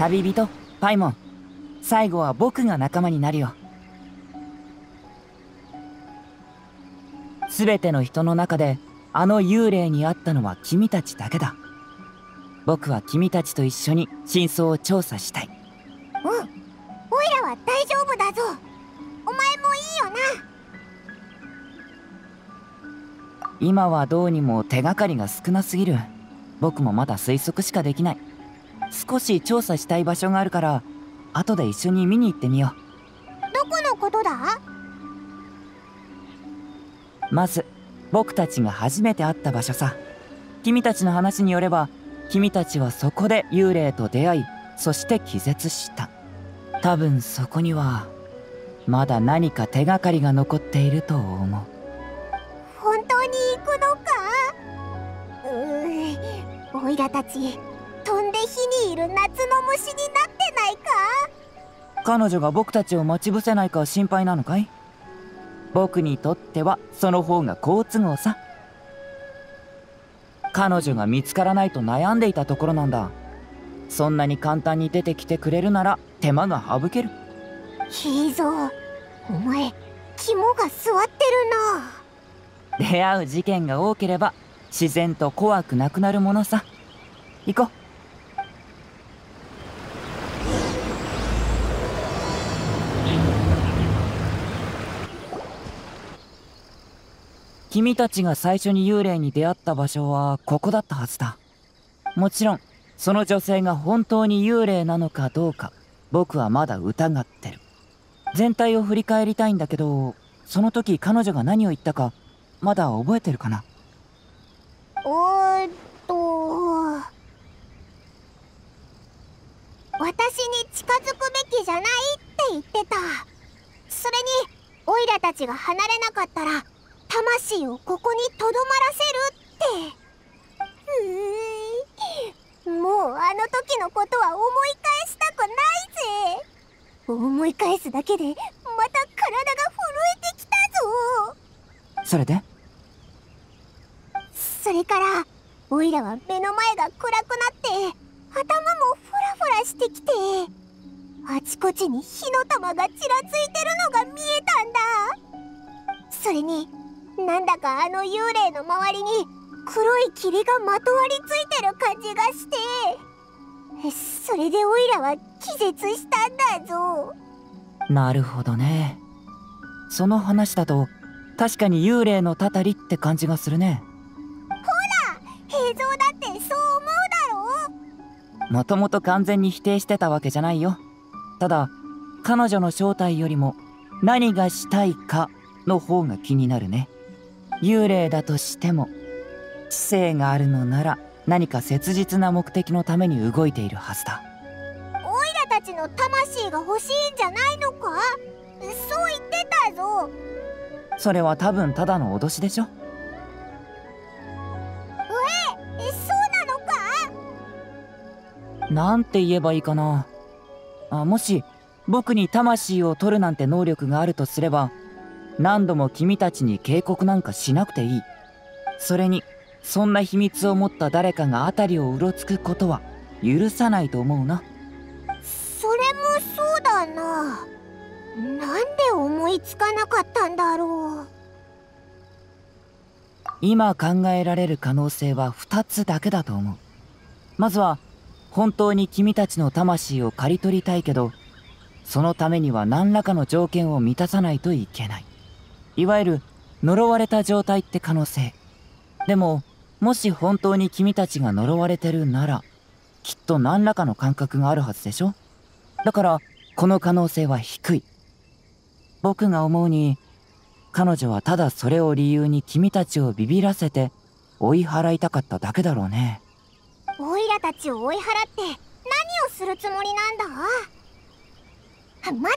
旅人パイモン、最後は僕が仲間になるよ。すべての人の中であの幽霊に会ったのは君たちだけだ。僕は君たちと一緒に真相を調査したい。 うん、オイラは大丈夫だぞ。お前もいいよな。 今はどうにも手がかりが少なすぎる。僕もまだ推測しかできない。少し調査したい場所があるから後で一緒に見に行ってみよう。どこのことだ？ まず僕たちが初めて会った場所さ。君たちの話によれば君たちはそこで幽霊と出会い、そして気絶した。多分そこにはまだ何か手がかりが残っていると思う。 本当に行くのか？オイラたち飛んで火にいる夏の虫になってないか？ 彼女が僕たちを待ち伏せないか心配なのかい？僕にとってはその方が好都合さ。彼女が見つからないと悩んでいたところなんだ。そんなに簡単に出てきてくれるなら手間が省ける。 いいぞ、お前肝が据わってるな。出会う事件が多ければ自然と怖くなくなるものさ。行こう。君たちが最初に幽霊に出会った場所はここだったはずだ。もちろんその女性が本当に幽霊なのかどうか僕はまだ疑ってる。全体を振り返りたいんだけど、その時彼女が何を言ったかまだ覚えてるかな？ 私に近づくべきじゃないって言ってた。それにオイラたちが離れなかったら魂をここにとどまらせるって。もうあの時のことは思い返したくないぜ。思い返すだけでまた体が震えてきたぞ。 それで？ それからオイラは目の前が暗くなって頭もフラフラしてきて、あちこちに火の玉がちらついてるのが見えたんだ。それになんだかあの幽霊の周りに黒い霧がまとわりついてる感じがして、それでオイラは気絶したんだぞ。 なるほどね。その話だと確かに幽霊のたたりって感じがするね。 ほら、映像だってそう思うだろ。 もともと完全に否定してたわけじゃないよ。ただ彼女の正体よりも何がしたいかの方が気になるね。幽霊だとしても知性があるのなら何か切実な目的のために動いているはずだ。 オイラたちの魂が欲しいんじゃないのか？そう言ってたぞ。 それは多分ただの脅しでしょ。 そうなのか？ なんて言えばいいかな。もし僕に魂を取るなんて能力があるとすれば、何度も君たちに警告なんかしなくていい。それにそんな秘密を持った誰かが辺りをうろつくことは許さないと思うな。 それもそうだな。なんで思いつかなかったんだろう。 今考えられる可能性は2つだけだと思う。まずは本当に君たちの魂を刈り取りたいけど、そのためには何らかの条件を満たさないといけない。いわゆる呪われた状態って可能性。でももし本当に君たちが呪われてるならきっと何らかの感覚があるはずでしょ。だからこの可能性は低い。僕が思うに彼女はただそれを理由に君たちをビビらせて追い払いたかっただけだろうね。 オイラたちを追い払って何をするつもりなんだ？待て、オイラ分か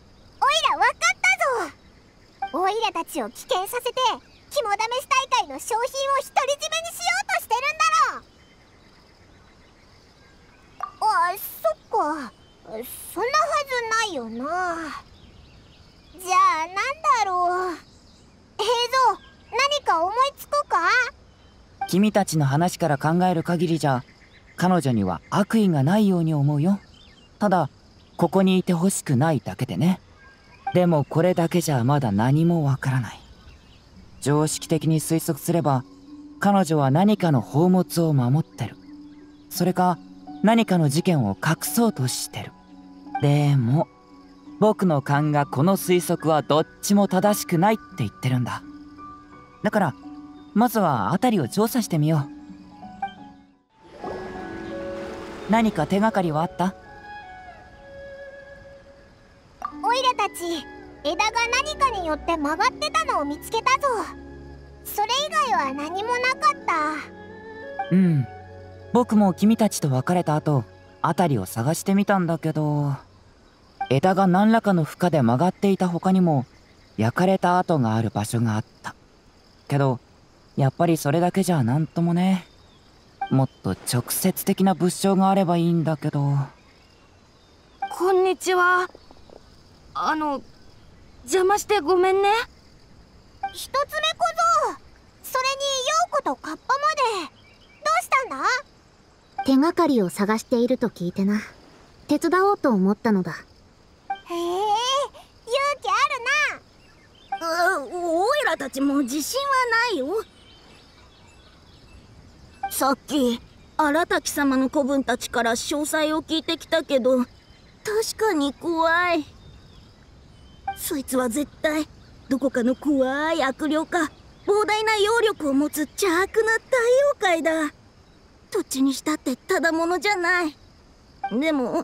ったぞ。オイラたちを危険させて肝試し大会の賞品を独り占めにしようとしてるんだろう。そっか、そんなはずないよな。じゃあなんだろう。平蔵、何か思いつくか？ 君たちの話から考える限りじゃ彼女には悪意がないように思うよ。 ただここにいてほしくないだけでね。でもこれだけじゃまだ何もわからない。常識的に推測すれば彼女は何かの宝物を守ってる。それか何かの事件を隠そうとしてる。でも僕の勘がこの推測はどっちも正しくないって言ってるんだ。だからまずは辺りを調査してみよう。何か手がかりはあった？ オイラたち枝が何かによって曲がってたのを見つけたぞ。それ以外は何もなかった。 うん、僕も君たちと別れた後辺りを探してみたんだけど、枝が何らかの負荷で曲がっていた他にも焼かれた跡がある場所があったけど、やっぱりそれだけじゃなんともね。もっと直接的な物証があればいいんだけど。 こんにちは。邪魔してごめんね。 一つ目小僧、それに陽子とカッパまでどうしたんだ？ 手がかりを探していると聞いてな。手伝おうと思ったのだ。 へえ、勇気あるな。 おいらたちも自信はないよ。さっき荒滝様の子分たちから詳細を聞いてきたけど、確かに怖い。そいつは絶対どこかの怖い悪霊か膨大な妖力を持つ邪悪な大妖怪だ。どっちにしたってただものじゃない。でも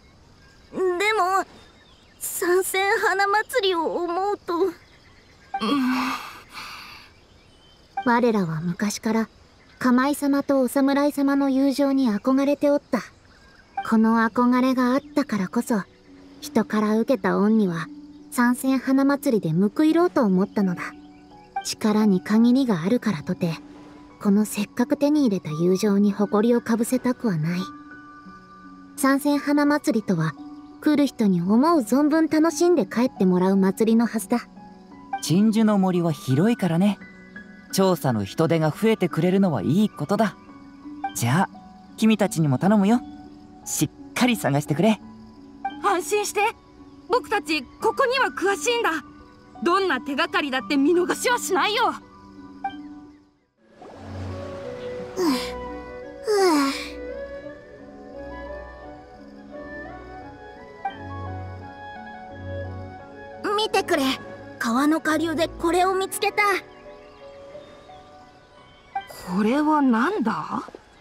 参戦花祭りを思うと、 我らは昔から釜井様とお侍様の友情に憧れておった。この憧れがあったからこそ人から受けた恩には参戦花祭りで報いろうと思ったのだ。力に限りがあるからとてこのせっかく手に入れた友情に誇りをかぶせたくはない。参戦花祭りとは来る人に思う存分楽しんで帰ってもらう祭りのはずだ。 鎮守の森は広いからね。調査の人手が増えてくれるのはいいことだ。じゃあ君たちにも頼むよ。しっかり探してくれ。 安心して、僕たちここには詳しいんだ。どんな手がかりだって見逃しはしないよ。 見てくれ、 川の下流でこれを見つけた。これはなんだ？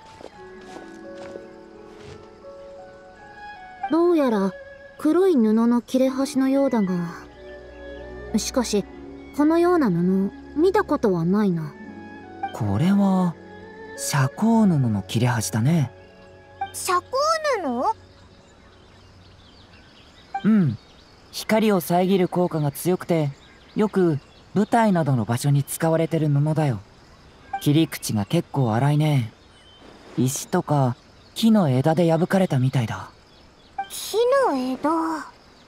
どうやら黒い布の切れ端のようだが、しかしこのような布見たことはないな。 これは遮光布の切れ端だね。 遮光布？ うん、光を遮る効果が強くてよく舞台などの場所に使われてる布だよ。切り口が結構粗いね。石とか木の枝で破かれたみたいだ。 木の枝。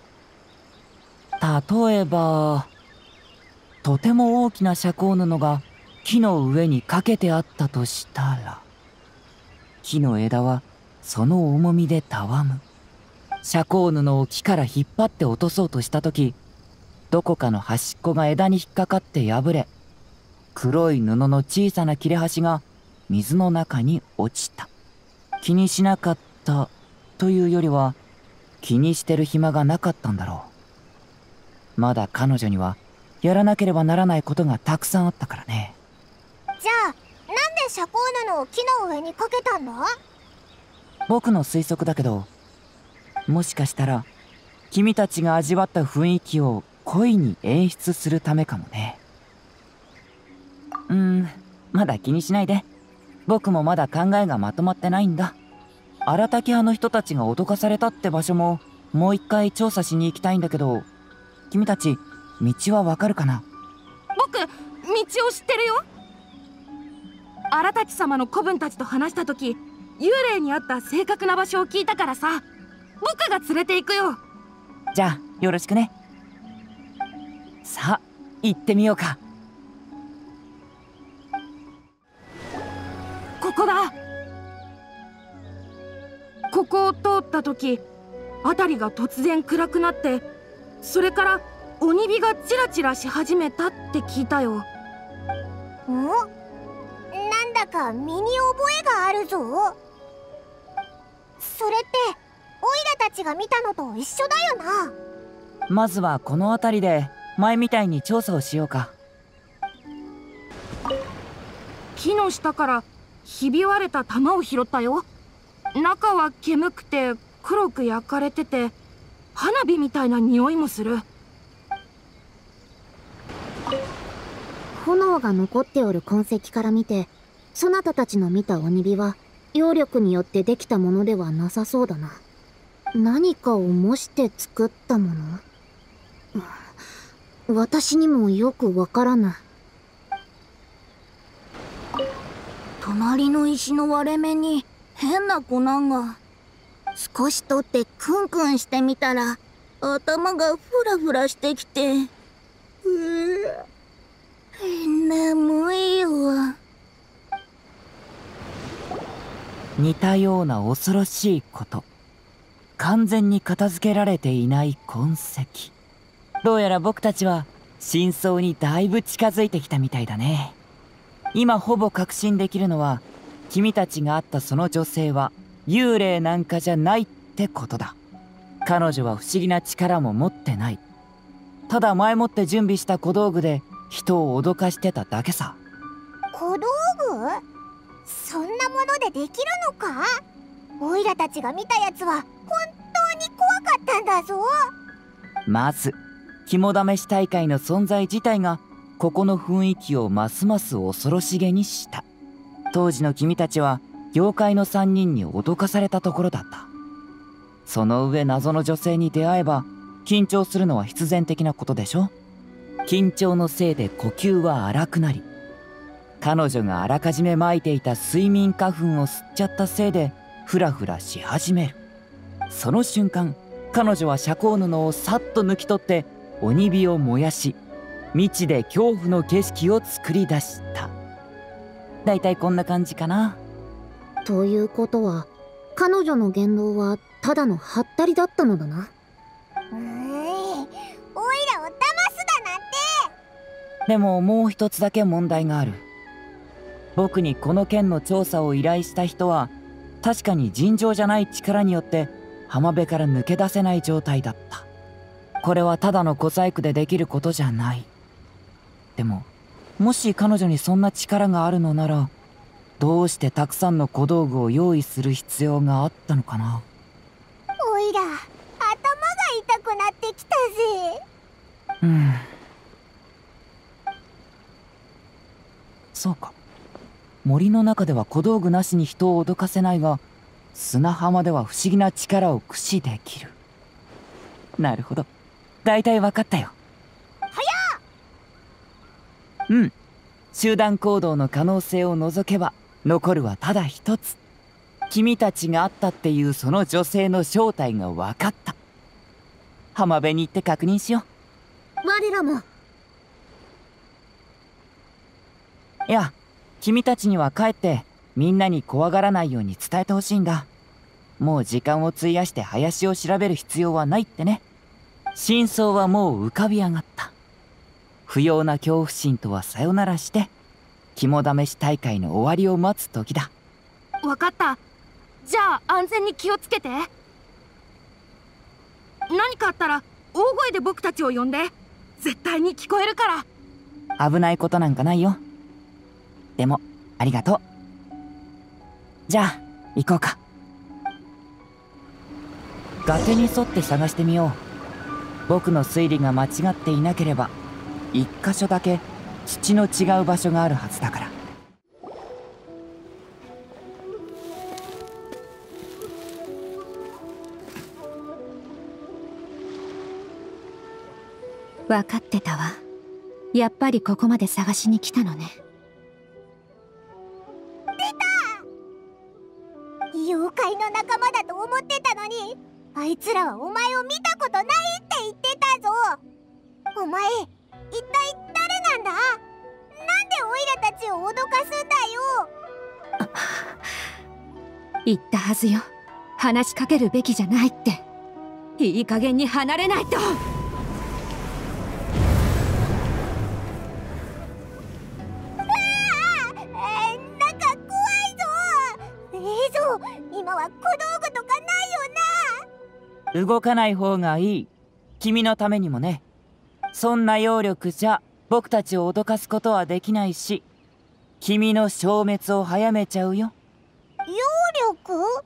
例えばとても大きな遮光布が木の上にかけてあったとしたら、木の枝はその重みでたわむ。遮光布を木から引っ張って落とそうとした時、どこかの端っこが枝に引っかかって破れ、黒い布の小さな切れ端が水の中に落ちた。気にしなかったというよりは気にしてる暇がなかったんだろう。まだ彼女にはやらなければならないことがたくさんあったからね。 じゃあなんで遮光布を木の上にかけたんだ？ 僕の推測だけど、もしかしたら君たちが味わった雰囲気を恋に演出するためかもね。まだ気にしないで。僕もまだ考えがまとまってないんだ。荒滝派の人たちが脅かされたって場所ももう一回調査しに行きたいんだけど、君たち道はわかるかな？ 僕、道を知ってるよ。荒滝様の子分たちと話した時、幽霊に会った正確な場所を聞いたからさ、僕が連れて行くよ。 じゃあよろしくね。さあ行ってみようか。 ここだ。ここを通った時、 辺りが突然暗くなって、それから鬼火がチラチラし始めたって聞いたよ。 なんだか身に覚えがあるぞ。それってオイラたちが見たのと一緒だよな。 まずはこの辺りで前みたいに調査をしようか。 木の下からひび割れた玉を拾ったよ。中は煙くて黒く焼かれてて、花火みたいな匂いもする。 炎が残っておる痕跡から見て、そなたたちの見た鬼火は揚力によってできたものではなさそうだな。何かを模して作ったもの？私にもよくわからない。 隣の石の割れ目に変な粉が。 少し取ってクンクンしてみたら頭がフラフラしてきて、眠いよ。 似たような恐ろしいこと。完全に片付けられていない痕跡。どうやら僕たちは真相にだいぶ近づいてきたみたいだね。今ほぼ確信できるのは、君たちが会ったその女性は幽霊なんかじゃないってことだ。彼女は不思議な力も持ってない。ただ前もって準備した小道具で人を脅かしてただけさ。 小道具？そんなものでできるのか？オイラたちが見たやつは本当に怖かったんだぞ。 まず肝試し大会の存在自体がここの雰囲気をますます恐ろしげにした。当時の君たちは妖怪の3人に脅かされたところだった。その上謎の女性に出会えば緊張するのは必然的なことでしょ。緊張のせいで呼吸は荒くなり、彼女があらかじめ撒いていた睡眠花粉を吸っちゃったせいでフラフラし始める。その瞬間、彼女は遮光布をさっと抜き取って鬼火を燃やし、未知で恐怖の景色を作り出した。だいたいこんな感じかな。 ということは、彼女の言動はただのハッタリだったのだな。 オイラを騙すだなんて。 でももう一つだけ問題がある。僕にこの件の調査を依頼した人は確かに尋常じゃない力によって浜辺から抜け出せない状態だった。これはただの小細工でできることじゃない。でももし彼女にそんな力があるのなら、どうしてたくさんの小道具を用意する必要があったのかな。 オイラ、頭が痛くなってきたぜ。 そうか。森の中では小道具なしに人を脅かせないが、砂浜では不思議な力を駆使できる。なるほど。だいたい分かったよ。集団行動の可能性を除けば残るはただ一つ。君たちが会ったっていうその女性の正体が分かった。浜辺に行って確認しよう。我らも。 いや、君たちには帰ってみんなに怖がらないように伝えてほしいんだ。もう時間を費やして林を調べる必要はないってね。真相はもう浮かび上がった。不要な恐怖心とはさよならして、肝試し大会の終わりを待つ時だ。 わかった。じゃあ安全に気をつけて。何かあったら大声で僕たちを呼んで。絶対に聞こえるから。 危ないことなんかないよ。でもありがとう。じゃあ行こうか。崖に沿って探してみよう。僕の推理が間違っていなければ一箇所だけ土の違う場所があるはずだから。 分かってたわ。やっぱりここまで探しに来たのね。 妖怪の仲間だと思ってたのに、あいつらはお前を見たことないって言ってたぞ。お前一体誰なんだ？なんでオイラたちを脅かすんだよ。 言ったはずよ。話しかけるべきじゃないって。 いい加減に離れないと。 なんか怖いぞ。今は小道具とかないよな。 動かない方がいい。君のためにもね。そんな揚力じゃ僕たちを脅かすことはできないし、君の消滅を早めちゃうよ。 揚力？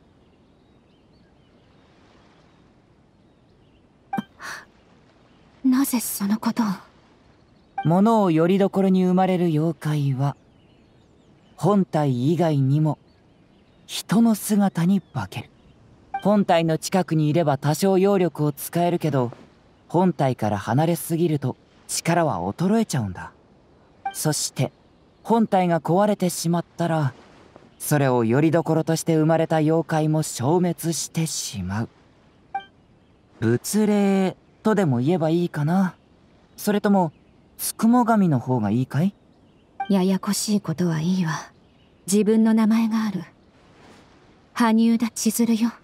なぜそのことを。 物をよりどころに生まれる妖怪は本体以外にも人の姿に化ける。本体の近くにいれば多少揚力を使えるけど、本体から離れすぎると力は衰えちゃうんだ。そして本体が壊れてしまったら、それをよりどころとして生まれた妖怪も消滅してしまう。仏霊とでも言えばいいかな。それともつくも神の方がいいかい？ ややこしいことはいいわ。自分の名前がある。羽生田千鶴よ。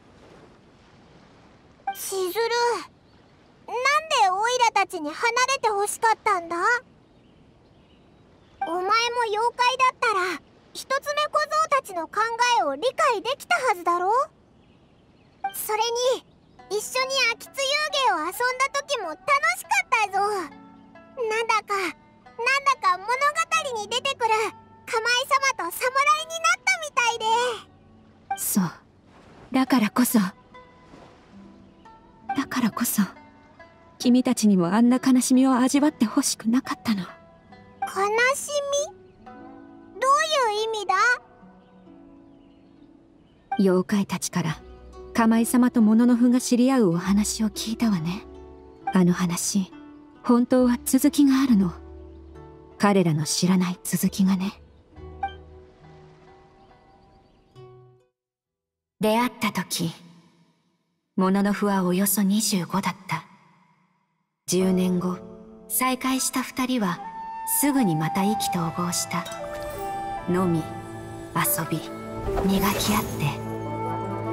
千鶴、なんでオイラたちに離れてほしかったんだ？お前も妖怪だったら一つ目小僧たちの考えを理解できたはずだろ？それに一緒に秋津遊芸を遊んだ時も楽しかったぞ。なんだか物語に出てくるカマイ様と侍になったみたいで。 そう。だからこそ君たちにもあんな悲しみを味わってほしくなかったの。 悲しみ？どういう意味だ？ 妖怪たちからカイ様とモノノフが知り合うお話を聞いたわね。あの話、本当は続きがあるの。彼らの知らない続きがね。出会った時、モノノフはおよそ25だった。10年後、再会した2人はすぐにまた意気投合した。飲み、遊び、磨き合って、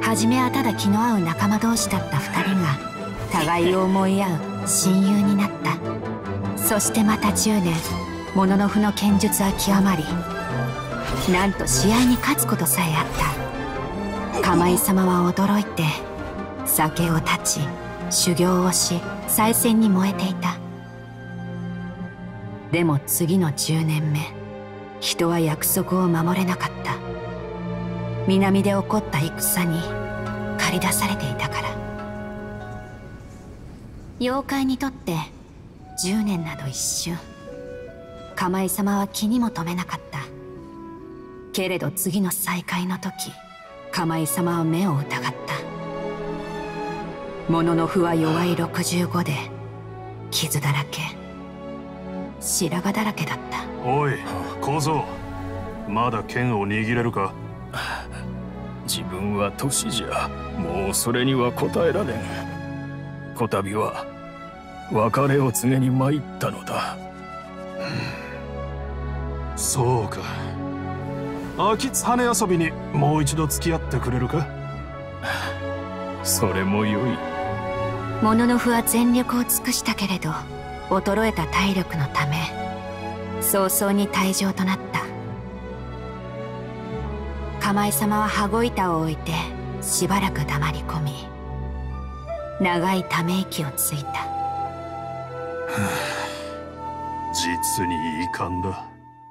初めはただ気の合う仲間同士だった2人が互いを思い合う親友になった。そしてまた10年、モノノフの剣術は極まり、なんと試合に勝つことさえあった。カマイ様は驚いて酒を断ち修行をし、再戦に燃えていた。でも次の10年目、人は約束を守れなかった。南で起こった戦に駆り出されていたから。妖怪にとって10年など一瞬。カマイ様は気にも留めなかった。けれど次の再会の時、カマイ様は目を疑った。モノノフは弱い65で傷だらけ、白髪だらけだった。 おい小僧、まだ剣を握れるか？ 自分は年じゃもうそれには応えられん。こたびは別れを告げに参ったのだ。 そうか。秋津羽遊びにもう一度付き合ってくれるか？ それもよい。 モノノフは全力を尽くしたけれど、衰えた体力のため早々に退場となった。カマイ様は羽子板を置いてしばらく黙り込み、長いため息をついた。 実に遺憾だ。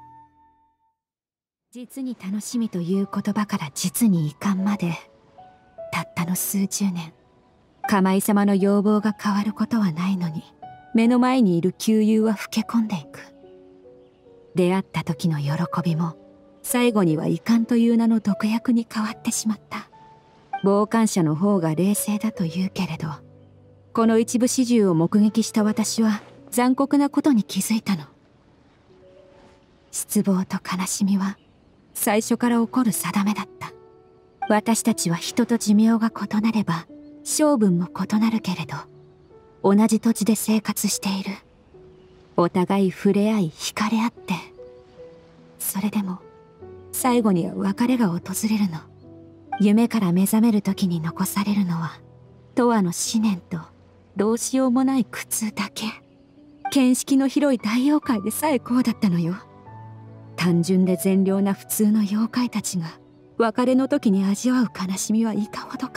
実に楽しみという言葉から実に遺憾まで、たったの数十年。カマイ様の要望が変わることはないのに、目の前にいる旧友は老け込んでいく。出会った時の喜びも最後には遺憾という名の毒薬に変わってしまった。傍観者の方が冷静だと言うけれど、この一部始終を目撃した私は残酷なことに気づいたの。失望と悲しみは最初から起こる定めだった。私たちは人と寿命が異なれば性分も異なるけれど、同じ土地で生活している。お互い触れ合い惹かれ合って、それでも最後には別れが訪れるの。夢から目覚める時に残されるのは永遠の思念とどうしようもない苦痛だけ。見識の広い大妖怪でさえこうだったのよ。単純で善良な普通の妖怪たちが別れの時に味わう悲しみはいかほどか。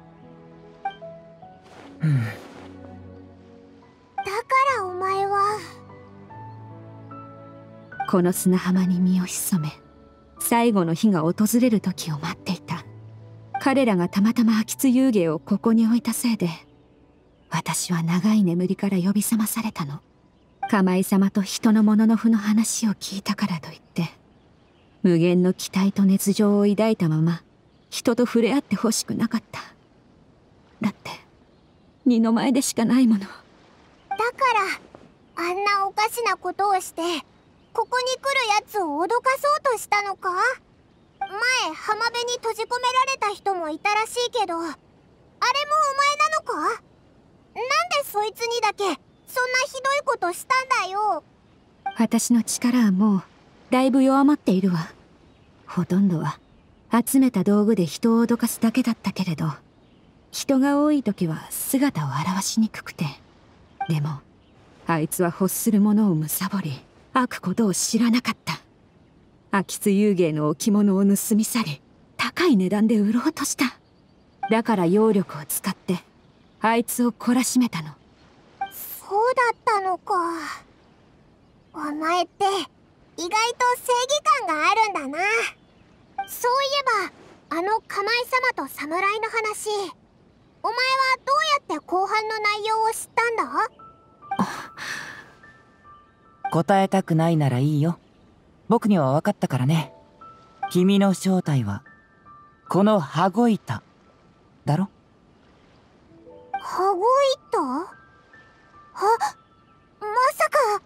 だからお前はこの砂浜に身を潜め、最後の日が訪れる時を待っていた。彼らがたまたま秋津遊芸をここに置いたせいで、私は長い眠りから呼び覚まされたの。釜井様と人のもののふの話を聞いたからといって無限の期待と熱情を抱いたまま人と触れ合ってほしくなかった。だって二の前でしかないもの。 だからあんなおかしなことをしてここに来るやつを脅かそうとしたのか。前浜辺に閉じ込められた人もいたらしいけど、あれもお前なのか。なんでそいつにだけそんなひどいことしたんだよ。 私の力はもうだいぶ弱まっているわ。ほとんどは集めた道具で人を脅かすだけだったけれど、人が多い時は姿を現しにくくて。でもあいつは欲するものを貪り飽くことを知らなかった。秋津遊芸の置物を盗み去り高い値段で売ろうとした。だから妖力を使ってあいつを懲らしめたの。 そうだったのか。お前って意外と正義感があるんだな。そういえばあの釜井様と侍の話、お前はどうやって後半の内容を知ったんだ。 答えたくないならいいよ。僕には分かったからね。君の正体はこの羽子板だろ。 羽子板？まさか。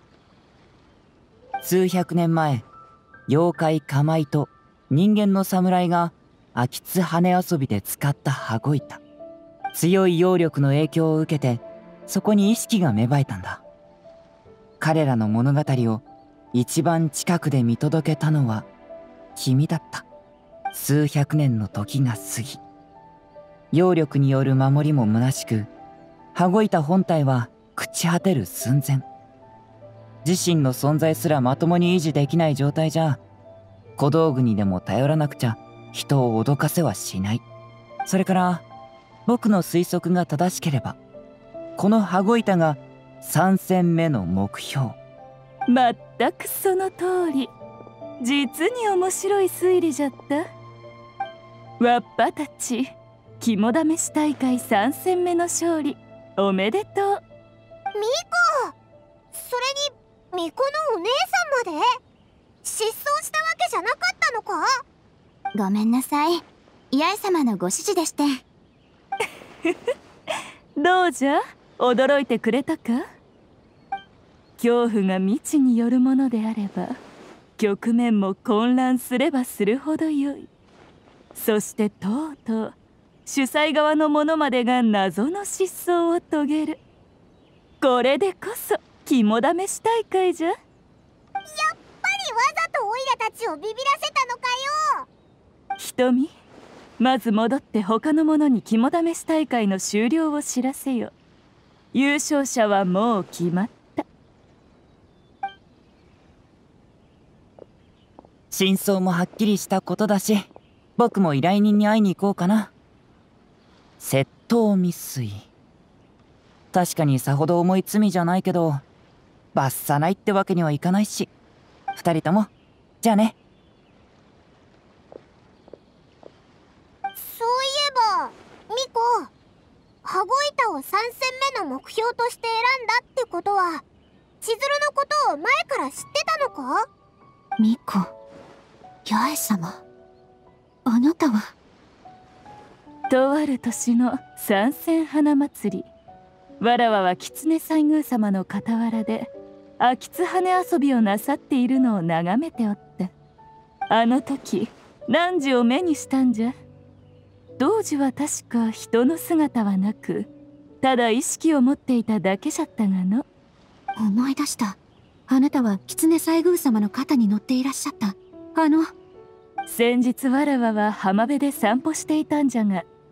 数百年前、妖怪カマイと人間の侍が秋津羽遊びで使った羽子板。強い妖力の影響を受けてそこに意識が芽生えたんだ。彼らの物語を一番近くで見届けたのは君だった。数百年の時が過ぎ、妖力による守りも虚しく、羽子板本体は朽ち果てる寸前。自身の存在すらまともに維持できない状態じゃ、小道具にでも頼らなくちゃ人を脅かせはしない。それから僕の推測が正しければ、この羽子板が3戦目の目標。 まったくその通り。実に面白い推理じゃった。わっぱたち、肝試し大会3戦目の勝利おめでとう。 ミコ、それにミコのお姉さんまで失踪したわけじゃなかったのか。 ごめんなさい、八重様のご指示でして。 どうじゃ、驚いてくれたか。恐怖が未知によるものであれば局面も混乱すればするほどよい。そしてとうとう主催側の者までが謎の失踪を遂げる。これでこそ肝試し大会じゃ。やっぱりわざとオイラたちをビビらせたのかよ。 瞳、まず戻って他の者に肝試し大会の終了を知らせよ。優勝者はもう決まった。 真相もはっきりしたことだし、僕も依頼人に会いに行こうかな。窃盗未遂。確かにさほど重い罪じゃないけど、罰さないってわけにはいかないし、二人ともじゃあね。 そういえばミコ、羽子板を3戦目の目標として選んだってことは千鶴のことを前から知ってたのか。 ミコ、八重様、あなたは。 とある年の三戦花祭り、わらわは狐西宮様の傍らで秋津羽遊びをなさっているのを眺めておった。あの時汝を目にしたんじゃ。当時は確か人の姿はなく、ただ意識を持っていただけじゃったがの。 思い出した。あなたは狐西宮様の肩に乗っていらっしゃった。先日わらわは浜辺で散歩していたんじゃが、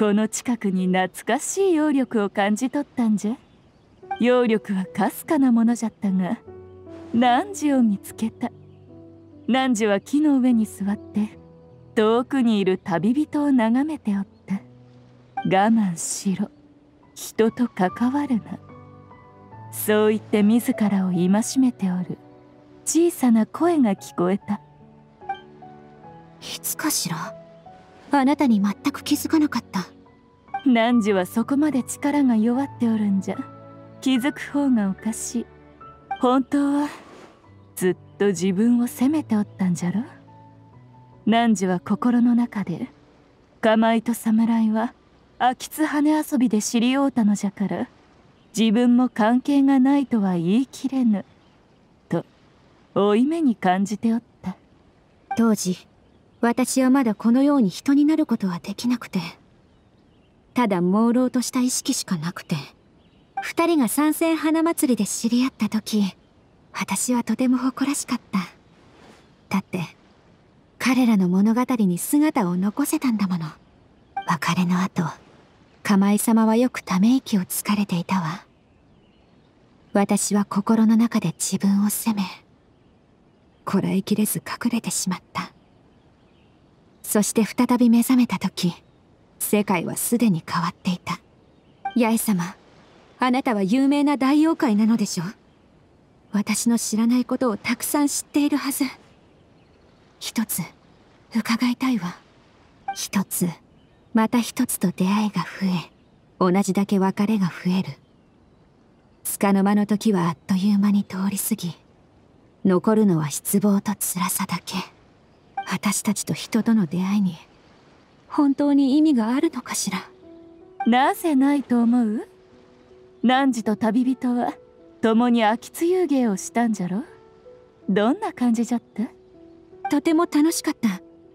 この近くに懐かしい揚力を感じ取ったんじゃ。揚力はかすかなものじゃったが、汝を見つけた。汝は木の上に座って遠くにいる旅人を眺めておった。我慢しろ、人と関わるな、そう言って自らを戒めておる小さな声が聞こえた。 いつかしら。あなたに全く気づかなかった。 汝はそこまで力が弱っておるんじゃ。気づく方がおかしい。本当はずっと自分を責めておったんじゃろ。汝は心の中で、カイと侍は秋津羽遊びで知り合うたのじゃから、自分も関係がないとは言い切れぬと負い目に感じておった。 当時私はまだこのように人になることはできなくて、ただ朦朧とした意識しかなくて、二人が三線花祭りで知り合った時、私はとても誇らしかった。だって彼らの物語に姿を残せたんだもの。別れの後、カイ様はよくため息をつかれていたわ。私は心の中で自分を責め、こらえきれず隠れてしまった。そして再び目覚めた時、世界はすでに変わっていた。八重様、あなたは有名な大妖怪なのでしょう。私の知らないことをたくさん知っているはず。一つ伺いたいわ。一つまた一つと出会いが増え、同じだけ別れが増える。束の間の時はあっという間に通り過ぎ、残るのは失望と辛さだけ。私たちと人との出会いに本当に意味があるのかしら。 なぜないと思う？汝と旅人は共に秋津遊芸をしたんじゃろ。どんな感じじゃった？ とても楽しかった。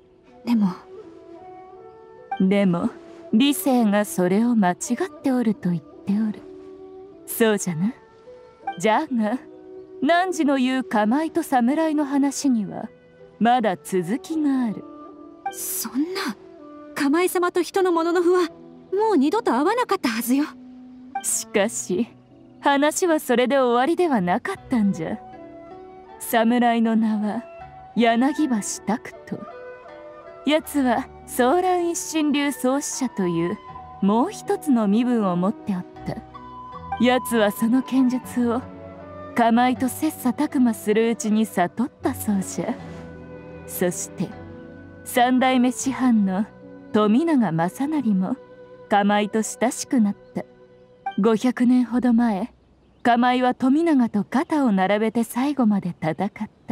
でも理性がそれを間違っておると言っておる。そうじゃな。じゃが汝の言うカイと侍の話にはまだ続きがある。 そんな、カイ様と人のもののふはもう二度と会わなかったはずよ。 しかし話はそれで終わりではなかったんじゃ。侍の名は柳橋拓人。奴は蒼蘭一心流創始者というもう一つの身分を持っておった。奴はその剣術をカイと切磋琢磨するうちに悟ったそうじゃ。そして三代目師範の富永正成もカイと親しくなった。500年ほど前、カイは富永と肩を並べて最後まで戦った。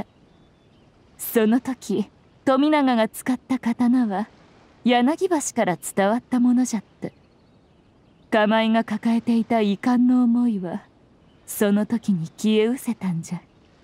その時富永が使った刀は柳橋から伝わったものじゃった。カイが抱えていた遺憾の思いはその時に消え失せたんじゃ。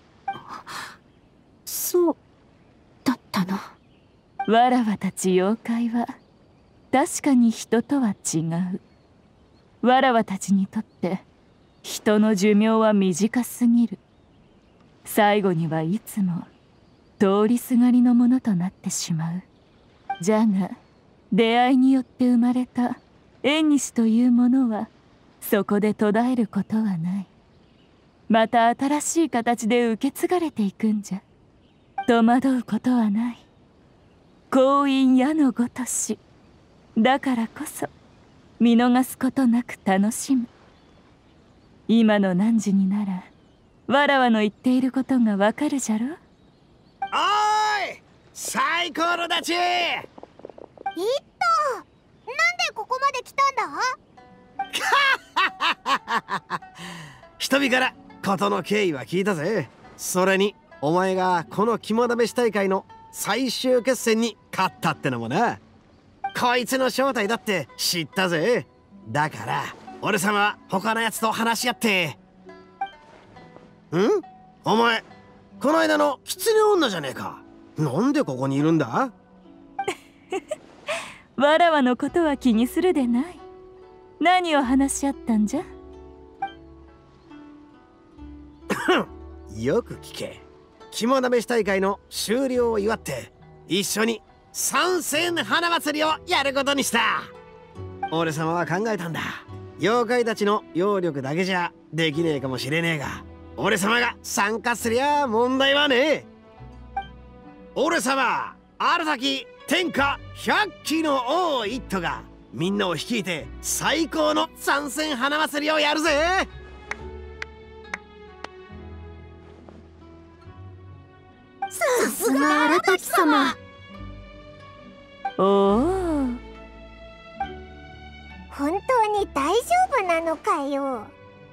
そうだったの。 わらわたち妖怪は確かに人とは違う。わらわたちにとって人の寿命は短すぎる。最後にはいつも通りすがりのものとなってしまう。じゃが出会いによって生まれた縁西というものはそこで途絶えることはない。また新しい形で受け継がれていくんじゃ。戸惑うことはない。光陰矢のごとし。だからこそ見逃すことなく楽しむ。今の汝にならわらわの言っていることがわかるじゃろ。 おーい、サイコロたち。 なんでここまで来たんだ人々から事の経緯は聞いたぜ。それにお前がこの肝試し大会の最終決戦に勝ったってのもな。こいつの正体だって知ったぜ。だから俺様は他のやつと話し合って。お前この間の狐女じゃねえか。なんでここにいるんだ？ わらわのことは気にするでない。何を話し合ったんじゃ？ よく聞け。肝試し大会の終了を祝って一緒に三線花祭りをやることにした。 俺様は考えたんだ。妖怪たちの揚力だけじゃできねえかもしれねえが、俺様が参加すりゃ問題はねえ。俺様ある時天下100騎の王一途がみんなを率いて最高の参戦花祭りをやるぜ。 さすが荒滝様。 おお、 本当に大丈夫なのかよ。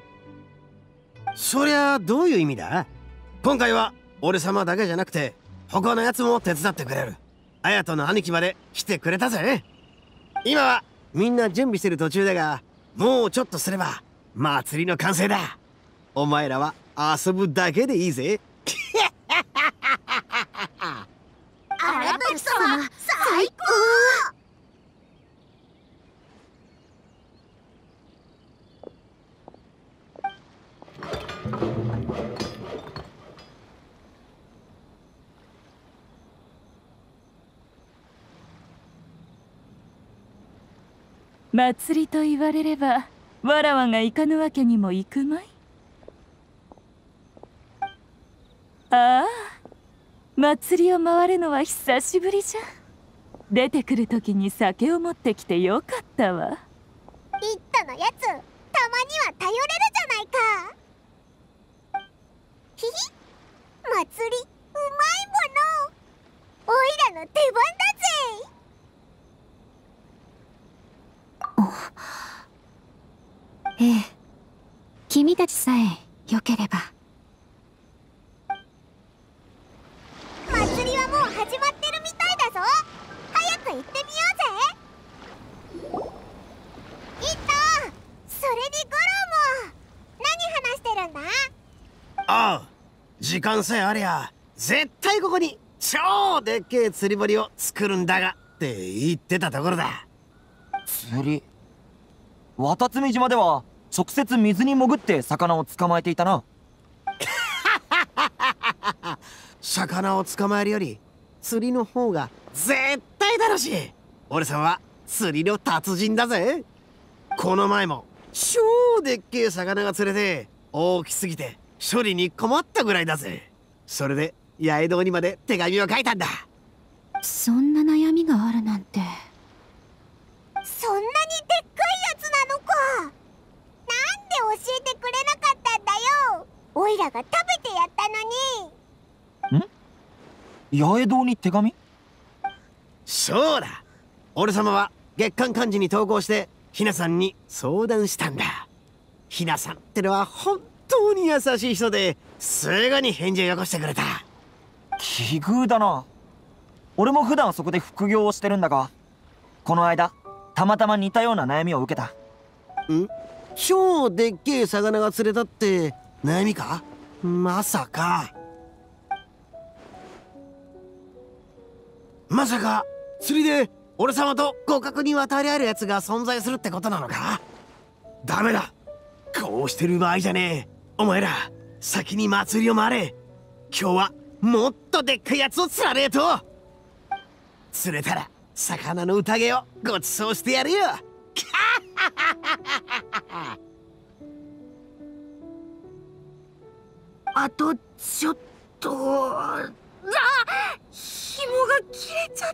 そりゃどういう意味だ。今回は俺様だけじゃなくて他のやつも手伝ってくれる。綾人の兄貴まで来てくれたぜ。今はみんな準備してる途中だが、もうちょっとすれば祭りの完成だ。お前らは遊ぶだけでいいぜ。 荒滝様最高。 祭りと言われればわらわが行かぬわけにもいくまい。ああ、祭りを回るのは久しぶりじゃ。出てくる時に酒を持ってきてよかったわ。 一途のやつ、たまには頼れるじゃないか。ひひ、祭りうまいもの、おいらの出番だぜ。 ええ、君たちさえよければ。 祭りはもう始まってるみたいだぞ。早く行ってみようぜ。いっと、それにゴロも何話してるんだ。 ああ、時間さえありゃ絶対ここに超でっけえ釣り堀を作るんだがって言ってたところだ。 釣り、渡積島では直接水に潜って魚を捕まえていたな。 魚を捕まえるより釣りの方が絶対楽しい。俺さんは釣りの達人だぜ。この前も超でっけえ魚が釣れて大きすぎて処理に困ったぐらいだぜ。それで八重堂にまで手紙を書いたんだ。 そんな悩みがあるなんて。 そんなにでっかいやつなのか。なんで教えてくれなかったんだよ。おいらが食べてやったのに。 八重堂に手紙？ そうだ、俺様は月刊漢字に投稿してひなさんに相談したんだ。ひなさんってのは本当に優しい人ですぐに返事をよこしてくれた。 奇遇だな。俺も普段そこで副業をしてるんだが、この間たまたま似たような悩みを受けた。 超でっけえ魚が釣れたって悩みか？まさか釣りで俺様と互角に渡り合えるやつが存在するってことなのか？ダメだ、こうしてる場合じゃねえ。お前ら先に祭りを回れ。今日はもっとでっかいやつを釣らねえと。釣れたら魚の宴をご馳走してやるよ。 あとちょっと、紐が切れちゃった。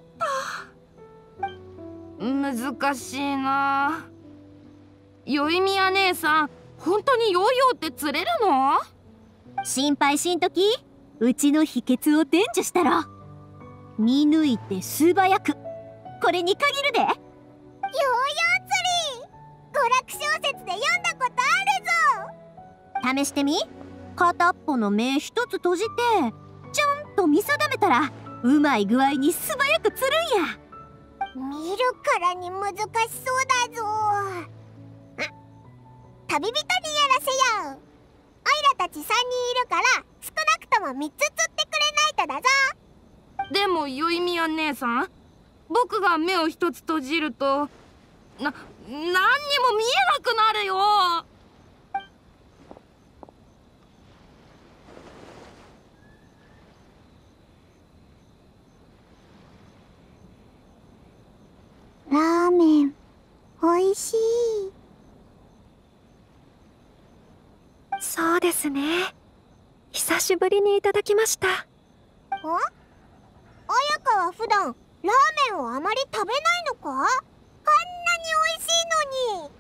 難しいな。よいみや姉さん、本当にヨーヨーって釣れるの？ 心配しんとき、うちの秘訣を伝授したろ。見抜いて素早く、これに限るで。 ヨーヨー釣り、娯楽小説で読んだことあるぞ。 試してみ。片っぽの目一つ閉じてちゃんと見定めたらうまい具合に素早く釣るんや。 見るからに難しそうだぞ。旅人にやらせよう。おいらたち3人いるから少なくとも3つ釣ってくれないとだぞ。 でもよいみや姉さん、僕が目を一つ閉じると何にも見えなくなるよ。 ラーメンおいしい。 そうですね。久しぶりにいただきました。 彩香は普段ラーメンをあまり食べないのか？あんなに美味しいのに。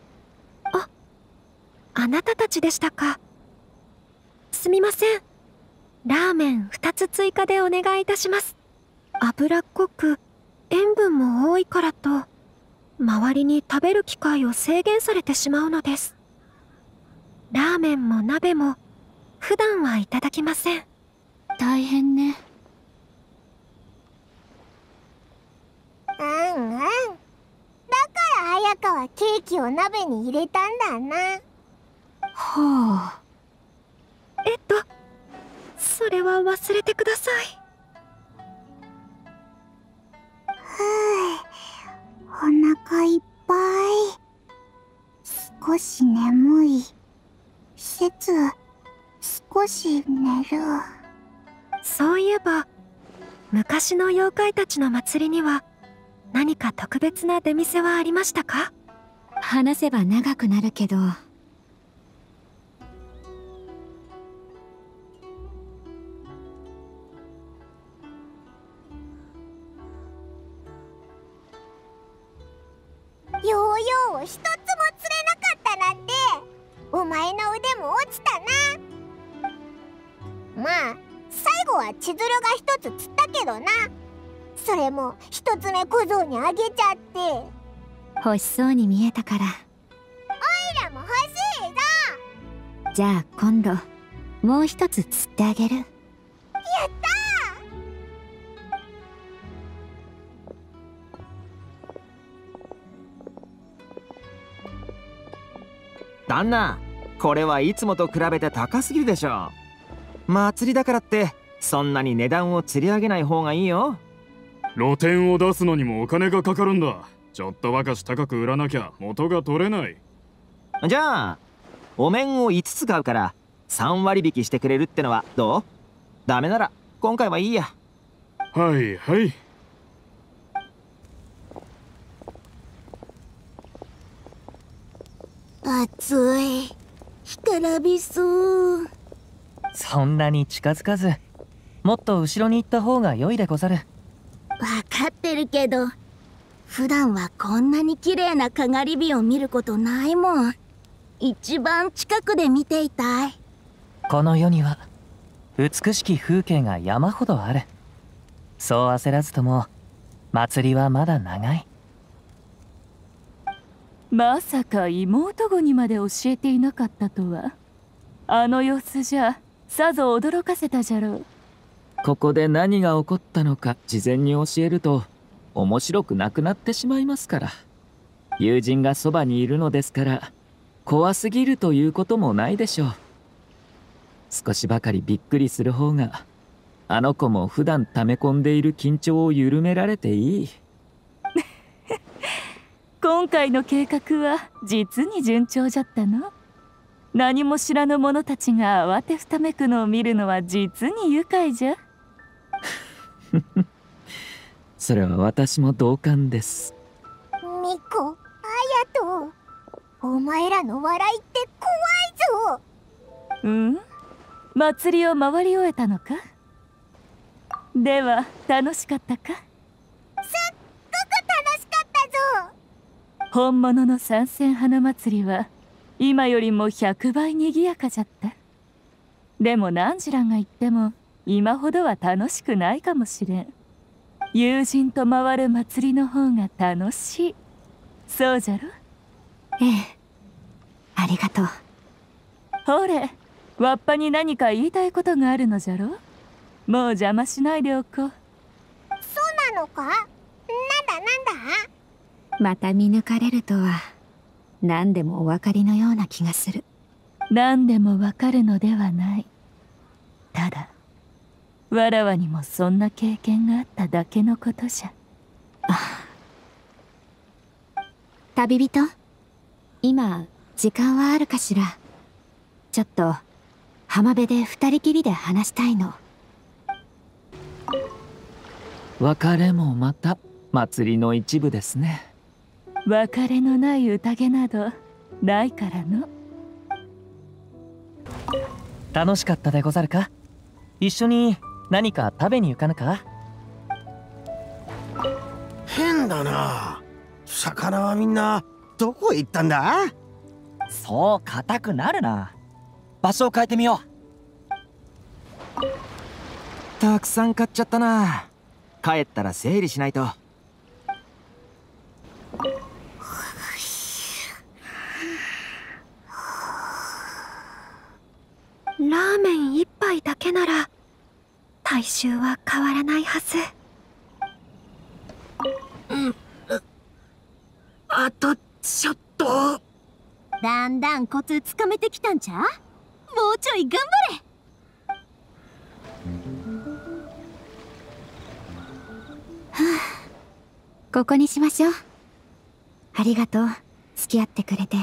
あなたたちでしたか。すみません。ラーメン2つ追加でお願いいたします。脂っこく塩分も多いからと周りに食べる機会を制限されてしまうのです。ラーメンも鍋も普段はいただきません。 大変ね。 うんうん。だから彩香はケーキを鍋に入れたんだな。 ほう。 それは忘れてください。 お腹いっぱい。少し眠い。少し寝る。 そういえば昔の妖怪たちの祭りには何か特別な出店はありましたか？ 話せば長くなるけど、 ヨーヨーを一つも釣れなかったなんて、お前の腕も落ちたな。まあ最後は千鶴が一つ釣ったけどな。それも一つ目小僧にあげちゃって。 欲しそうに見えたから。 おいらも欲しいぞ。 じゃあ今度もう一つ釣ってあげる。 やった旦那、これはいつもと比べて高すぎるでしょ。祭りだからってそんなに値段を釣り上げない方がいいよ。 露店を出すのにもお金がかかるんだ。ちょっとばかし高く売らなきゃ元が取れない。 じゃあお面を5つ買うから3割引きしてくれるってのはどう？ダメなら今回はいいや。 はいはい。 暑い。干からびそう。 そんなに近づかず、もっと後ろに行った方が良いでござる。 わかってるけど、普段はこんなに綺麗なかがり火を見ることないもん。一番近くで見ていたい。 この世には美しき風景が山ほどある。そう焦らずとも祭りはまだ長い。 まさか妹子にまで教えていなかったとは。あの様子じゃさぞ驚かせたじゃろう。 ここで何が起こったのか事前に教えると面白くなくなってしまいますから。友人がそばにいるのですから怖すぎるということもないでしょう。少しばかりびっくりする方があの子も普段溜め込んでいる緊張を緩められていい。 今回の計画は実に順調じゃったの。何も知らぬ者たちが慌てふためくのを見るのは実に愉快じゃ。 それは私も同感です。 ミコ、アヤト、お前らの笑いって怖いぞ。 うん？祭りを回り終えたのか？では楽しかったか？ すっごく楽しかったぞ。 本物の三線花祭りは今よりも100倍にぎやかじゃった。でも何時らが言っても今ほどは楽しくないかもしれん。友人と回る祭りの方が楽しい。そうじゃろ？ ええ、ありがとう。 ほれ、わっぱに何か言いたいことがあるのじゃろ？もう邪魔しないでおこう。 そうなのか？なんだなんだ？ また見抜かれるとは何でもお分かりのような気がする。 何でもわかるのではない。ただわらわにもそんな経験があっただけのことじゃ。 旅人、今時間はあるかしら。ちょっと浜辺で二人きりで話したいの。 別れもまた祭りの一部ですね。 別れのない宴などないからの。 楽しかったでござるか。一緒に何か食べに行かぬか。 変だな。魚はみんなどこへ行ったんだ。 そう硬くなるな。場所を変えてみよう。 たくさん買っちゃったな。帰ったら整理しないと。 ラーメン一杯だけなら体臭は変わらないはず。 あとちょっと。 だんだんコツつかめてきたんちゃう。もうちょい頑張れ。 ここにしましょう。ありがとう、付き合ってくれて。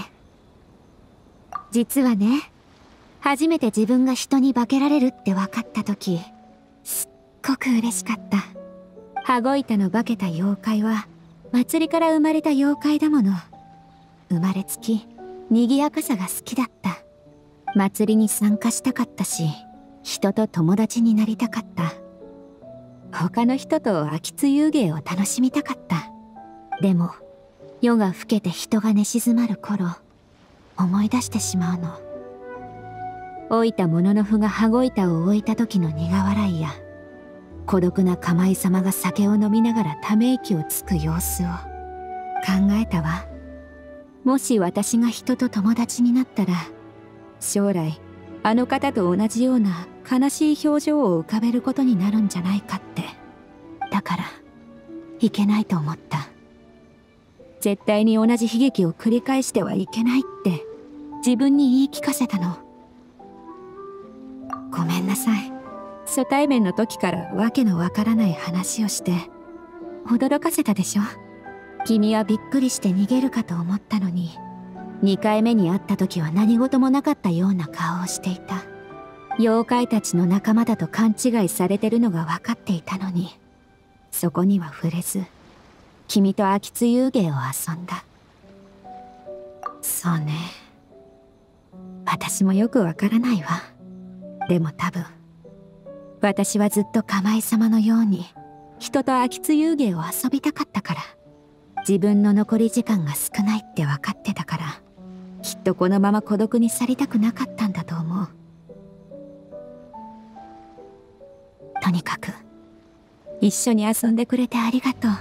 実はね、初めて自分が人に化けられるって分かった時、すっごく嬉しかった。羽子板の化けた妖怪は祭りから生まれた妖怪だもの。生まれつき賑やかさが好きだった。祭りに参加したかったし、人と友達になりたかった。他の人と秋津遊芸を楽しみたかった。でも夜が更けて人が寝静まる頃、思い出してしまうの。老いた者の符が羽子板を置いた時の苦笑いや、孤独な釜井様が酒を飲みながらため息をつく様子を考えたわ。もし私が人と友達になったら、将来あの方と同じような悲しい表情を浮かべることになるんじゃないかって。だからいけないと思った。絶対に同じ悲劇を繰り返してはいけないって自分に言い聞かせたの。ごめんなさい。初対面の時からわけのわからない話をして驚かせたでしょ。君はびっくりして逃げるかと思ったのに、2回目に会った時は何事もなかったような顔をしていた。妖怪たちの仲間だと勘違いされてるのが分かっていたのに、そこには触れず君と秋津遊芸を遊んだ。そうね、私もよくわからないわ。でも多分私はずっと釜井様のように人と秋津遊芸を遊びたかったから。自分の残り時間が少ないって分かってたから、きっとこのまま孤独に去りたくなかったんだと思う。とにかく一緒に遊んでくれてありがとう。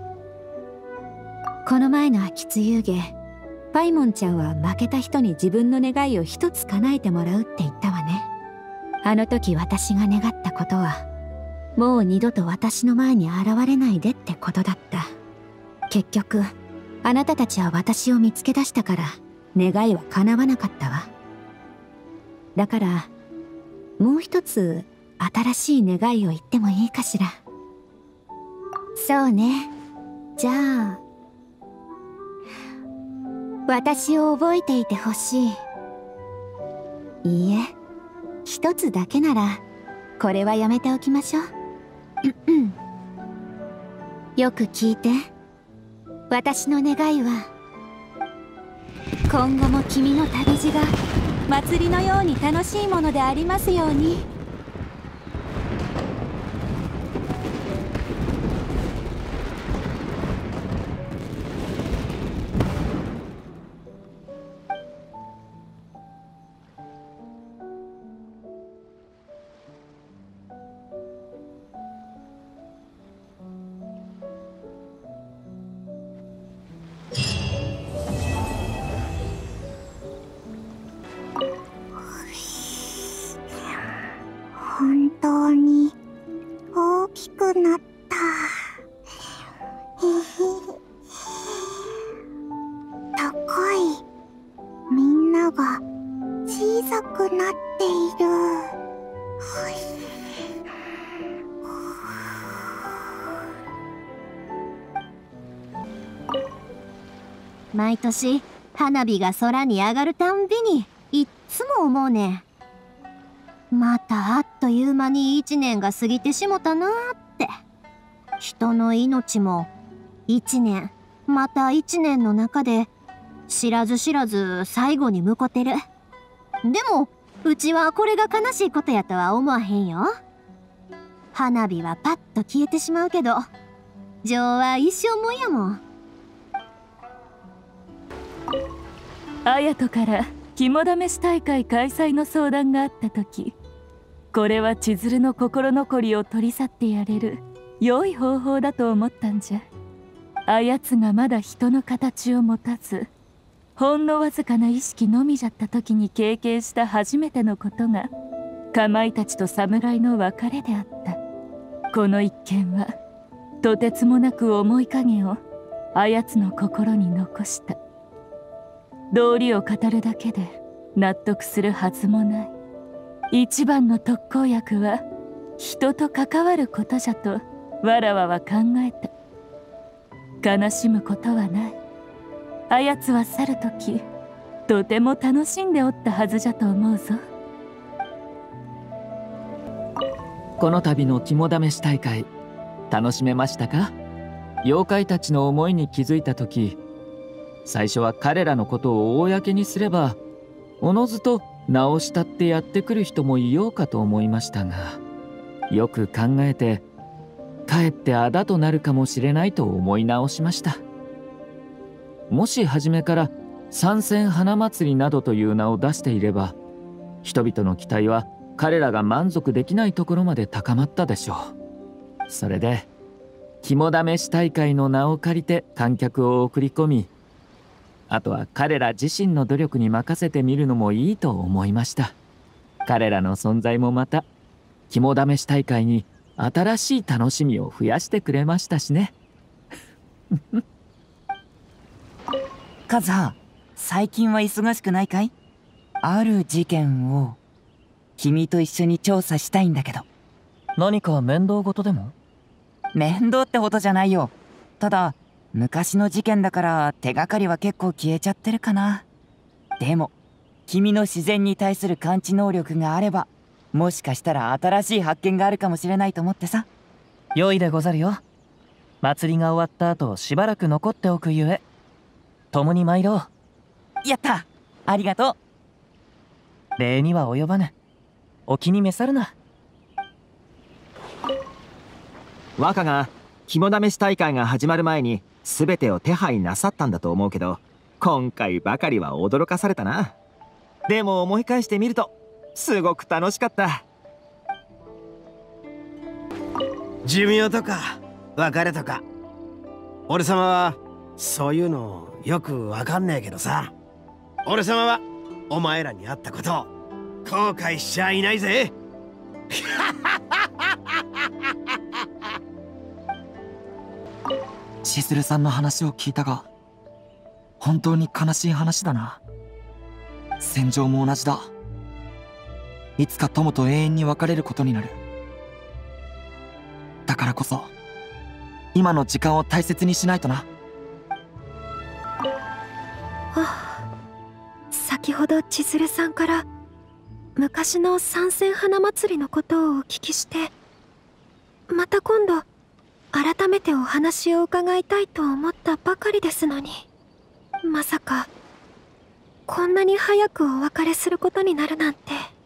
この前の秋津遊芸、パイモンちゃんは負けた人に自分の願いを一つ叶えてもらうって言ったわね。あの時私が願ったことは、もう二度と私の前に現れないでってことだった。結局あなたたちは私を見つけ出したから願いは叶わなかったわ。だからもう一つ新しい願いを言ってもいいかしら。そうね、じゃあ私を覚えていてほしい。いいえ、一つだけならこれはやめておきましょう。よく聞いて。私の願いは、今後も君の旅路が祭りのように楽しいものでありますように。 本当に大きくなった。高い。みんなが小さくなっている。毎年花火が空に上がるたんびにいっつも思うねん。またあっという間に1年が過ぎてしもたなーって。人の命も1年また1年の中で知らず知らず最後に向こてる。でもうちはこれが悲しいことやとは思わへんよ。花火はパッと消えてしまうけど情は一生もんやもん。 綾人から肝試し大会開催の相談があった時、これは千鶴の心残りを取り去ってやれる良い方法だと思ったんじゃ。あやつがまだ人の形を持たず、ほんのわずかな意識のみじゃった時に経験した初めてのことがかまいたちと侍の別れであった。この一件はとてつもなく重い影をあやつの心に残した。道理を語るだけで納得するはずもない。一番の特効薬は人と関わることじゃとわらわは考えた。悲しむことはない。あやつは去る時とても楽しんでおったはずじゃと思うぞ。 この度の肝試し大会楽しめましたか？妖怪たちの思いに気づいた時、最初は彼らのことを公にすればおのずと直したってやってくる人もいようかと思いましたが、よく考えてかえってあだとなるかもしれないと思い直しました。もし初めから三千花祭りなどという名を出していれば、人々の期待は彼らが満足できないところまで高まったでしょう。それで肝試し大会の名を借りて観客を送り込み、あとは彼ら自身の努力に任せてみるのもいいと思いました。彼らの存在もまた肝試し大会に新しい楽しみを増やしてくれましたしね。 カズハ、最近は忙しくないかい？ある事件を君と一緒に調査したいんだけど。 何か面倒事でも？ 面倒ってほどじゃないよ。ただ昔の事件だから手がかりは結構消えちゃってるかな。でも君の自然に対する感知能力があれば、もしかしたら新しい発見があるかもしれないと思ってさ。 良いでござるよ。祭りが終わった後しばらく残っておくゆえ、共に参ろう。やった、ありがとう。礼には及ばぬ。お気に召さるな。 若が肝試し大会が始まる前に全てを手配なさったんだと思うけど、今回ばかりは驚かされたな。でも思い返してみるとすごく楽しかった。 寿命とか別れとか、俺様はそういうのよくわかんねえけどさ、俺様はお前らに会ったことを後悔しちゃいないぜ。 千鶴さんの話を聞いたが、本当に悲しい話だな。戦場も同じだ。いつか友と永遠に別れることになる。だからこそ今の時間を大切にしないとな。 先ほど千鶴さんから昔の三千花祭りのことをお聞きして、また今度改めてお話を伺いたいと思ったばかりですのに、まさかこんなに早くお別れすることになるなんて。